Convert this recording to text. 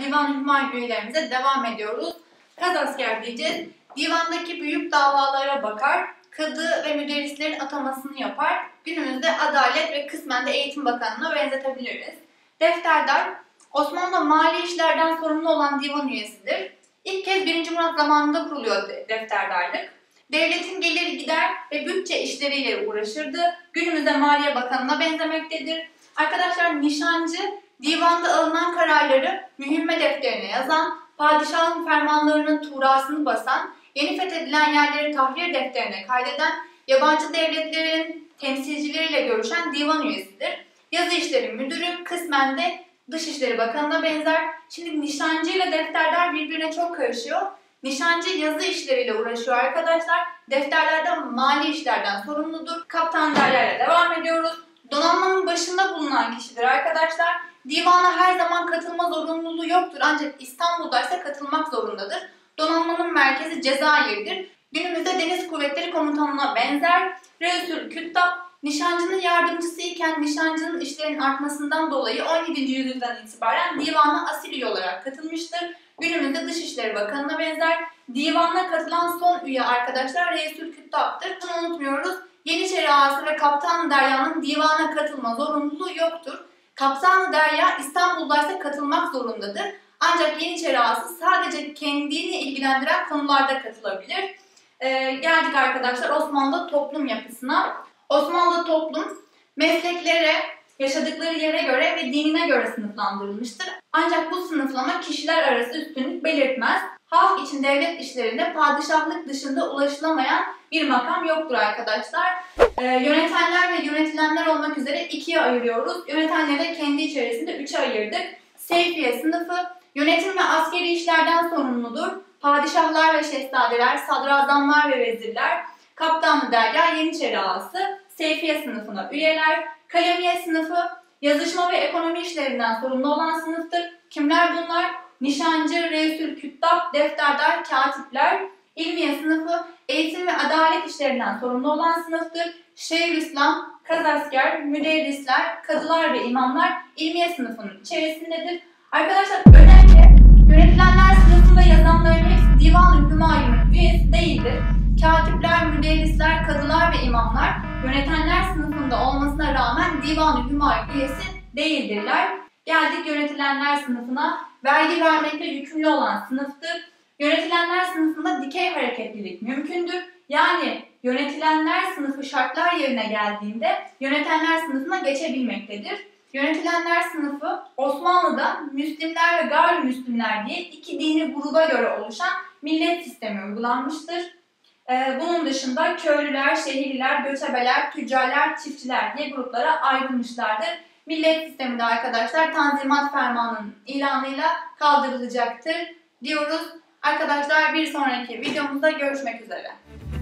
Divan-ı Hümayun üyelerimize devam ediyoruz. Kazasker diyeceğiz. Divandaki büyük davalara bakar, kadı ve müderrislerin atamasını yapar. Günümüzde Adalet ve kısmen de Eğitim Bakanlığı'na benzetebiliriz. Defterdar, Osmanlı'da mali işlerden sorumlu olan divan üyesidir. İlk kez 1. Murat zamanında kuruluyor defterdarlık. Devletin geliri gider ve bütçe işleriyle uğraşırdı. Günümüzde Maliye Bakanlığı'na benzemektedir. Arkadaşlar, nişancı, divanda alınan kararları mühimme defterine yazan, padişahın fermanlarının tuğrasını basan, yeni fethedilen yerleri tahrir defterine kaydeden, yabancı devletlerin temsilcileriyle görüşen divan üyesidir. Yazı işleri müdürü, kısmen de Dışişleri Bakanı'na benzer. Şimdi nişancı ile defterdar birbirine çok karışıyor. Nişancı yazı işleriyle uğraşıyor arkadaşlar. Defterlerden mali işlerden sorumludur. Kaptanlarla devam ediyoruz. Donanmanın başında bulunan kişidir arkadaşlar. Divana her zaman katılma zorunluluğu yoktur. Ancak İstanbul'daysa katılmak zorundadır. Donanmanın merkezi Cezayir'dir. Günümüzde Deniz Kuvvetleri Komutanı'na benzer. Reisül Küttab, nişancının yardımcısı iken nişancının işlerinin artmasından dolayı 17. yüzyıldan itibaren divana asil üye olarak katılmıştır. Günümüzde Dışişleri Bakanı'na benzer. Divana katılan son üye arkadaşlar Reisül Küttab'dır. Bunu unutmuyoruz. Yeniçeri Ağası ve Kaptan Derya'nın divana katılma zorunluluğu yoktur. Kaptan Derya İstanbul'daysa katılmak zorundadır. Ancak Yeniçeri Ağası sadece kendini ilgilendiren konularda katılabilir. Geldik arkadaşlar Osmanlı toplum yapısına. Osmanlı toplum mesleklere, yaşadıkları yere göre ve dinine göre sınıflandırılmıştır. Ancak bu sınıflama kişiler arası üstünlük belirtmez. Halk için devlet işlerinde padişahlık dışında ulaşılamayan bir makam yoktur arkadaşlar. Yönetenler ve yönetilenler olmak üzere ikiye ayırıyoruz. Yönetenleri kendi içerisinde üçe ayırdık. Seyfiye sınıfı, yönetim ve askeri işlerden sorumludur. Padişahlar ve şehzadeler, sadrazamlar ve vezirler, Kaptan-ı Derya, Yeniçeri Ağası, Seyfiye sınıfına üyeler. Kalemiye sınıfı, yazışma ve ekonomi işlerinden sorumlu olan sınıftır. Kimler bunlar? Nişancı, Reisül Küttab, defterdar, katipler. İlmiye sınıfı, eğitim ve adalet işlerinden sorumlu olan sınıftır. Şeyhülislam, kazasker, müderrisler, kadılar ve imamlar ilmiye sınıfının içerisindedir. Arkadaşlar önemli, yönetilenler sınıfında yazanların hepsi Divan-ı Hümayun'un üyesi değildir. Katipler, müderrisler, kadılar ve imamlar yönetenler sınıfında olmasına rağmen Divan-ı Hümayun üyesi değildirler. Geldik yönetilenler sınıfına. Vergi vermekle yükümlü olan sınıftır. Yönetilenler sınıfında dikey hareketlilik mümkündür. Yani yönetilenler sınıfı şartlar yerine geldiğinde yönetenler sınıfına geçebilmektedir. Yönetilenler sınıfı Osmanlı'da Müslimler ve Gayrimüslimler diye iki dini gruba göre oluşan millet sistemi uygulanmıştır. Bunun dışında köylüler, şehirliler, göçebeler, tüccarlar, çiftçiler diye gruplara ayrılmışlardır. Millet sistemi de arkadaşlar Tanzimat Fermanı'nın ilanıyla kaldırılacaktır diyoruz. Arkadaşlar bir sonraki videomuzda görüşmek üzere.